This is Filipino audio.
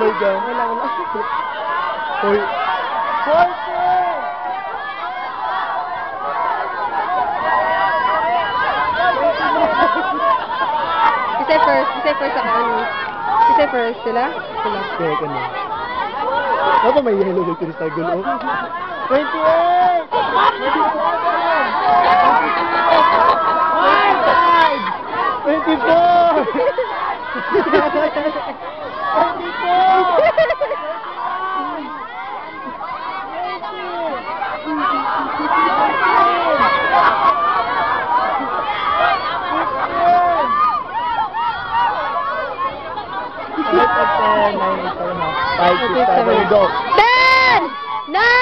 my God. Wala. Hoy. 40! Kasi first ako ano. Kasi first sila? Sila. Second na. Ano may yellow na crystal gulo? 28! 10, 9, 8, 7, 5, 6, 7, go! 10! 9!